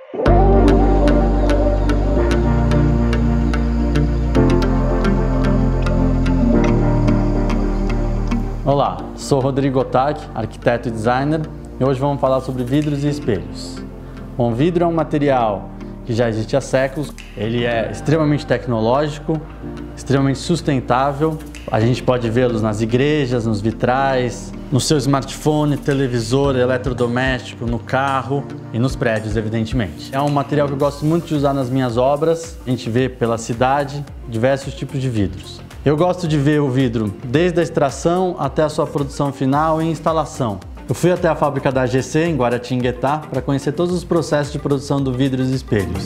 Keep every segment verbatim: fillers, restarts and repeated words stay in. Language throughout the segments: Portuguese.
Olá, sou Rodrigo Otaki, arquiteto e designer, e hoje vamos falar sobre vidros e espelhos. Bom, vidro é um material que já existe há séculos, ele é extremamente tecnológico, extremamente sustentável. A gente pode vê-los nas igrejas, nos vitrais, no seu smartphone, televisor, eletrodoméstico, no carro e nos prédios, evidentemente. É um material que eu gosto muito de usar nas minhas obras. A gente vê pela cidade diversos tipos de vidros. Eu gosto de ver o vidro desde a extração até a sua produção final e instalação. Eu fui até a fábrica da A G C, em Guaratinguetá, para conhecer todos os processos de produção do vidro e dos espelhos.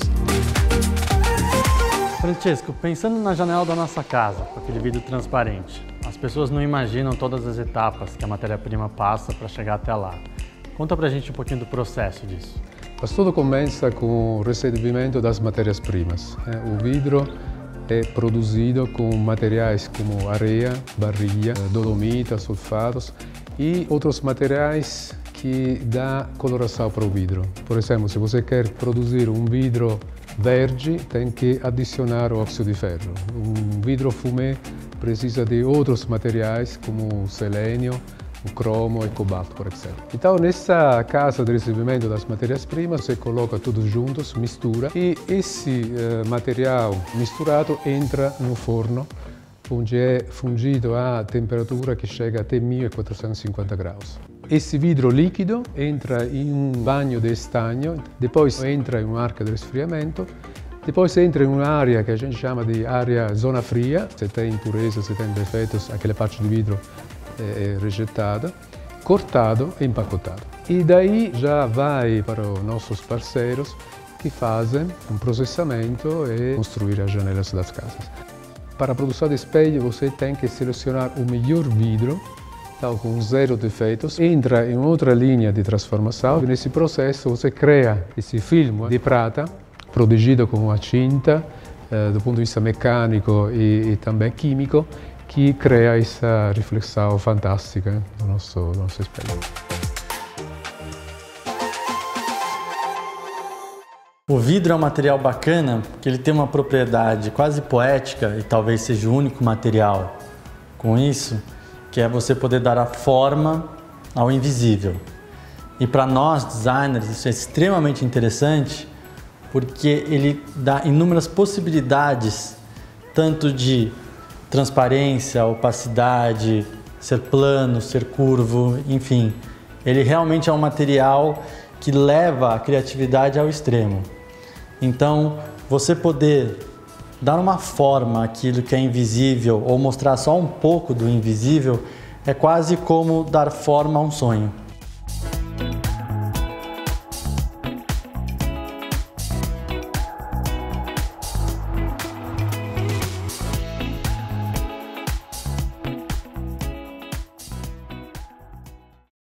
Francesco, pensando na janela da nossa casa, com aquele vidro transparente, as pessoas não imaginam todas as etapas que a matéria-prima passa para chegar até lá. Conta pra gente um pouquinho do processo disso. Mas tudo começa com o recebimento das matérias-primas. O vidro é produzido com materiais como areia, barrilha, dolomita, sulfatos e outros materiais que dão coloração para o vidro. Por exemplo, se você quer produzir um vidro verde, tem que adicionar o óxido de ferro. Um vidro fumê precisa de outros materiais como o selênio, o cromo e o cobalto, por exemplo. Então, nessa casa de recebimento das matérias-primas, você coloca tudo juntos, mistura, e esse eh, material misturado entra no forno, onde é fundido a temperatura que chega até mil quatrocentos e cinquenta graus. Esse vidro líquido entra em um banho de estanho, depois entra em un'arca di resfriamento, depois entra em uma área que a gente chama de área zona fria. Se tem impureza, se tem defeitos, aquela parte de vidro é rejeitada, cortado e empacotado. E daí já vai para os nossos parceiros que fazem um processamento e construir as janelas das casas. Para a produção de espelho, você tem que selecionar o melhor vidro, então, com zero defeitos, entra em outra linha de transformação. Nesse processo, você cria esse filme de prata, protegido com uma tinta, eh, do ponto de vista mecânico e, e também químico, que cria essa reflexão fantástica do nosso, do nosso espelho. O vidro é um material bacana porque ele tem uma propriedade quase poética e talvez seja o único material com isso, que é você poder dar a forma ao invisível. E para nós, designers, isso é extremamente interessante porque ele dá inúmeras possibilidades, tanto de transparência, opacidade, ser plano, ser curvo, enfim. Ele realmente é um material que leva a criatividade ao extremo. Então, você poder dar uma forma àquilo que é invisível ou mostrar só um pouco do invisível é quase como dar forma a um sonho.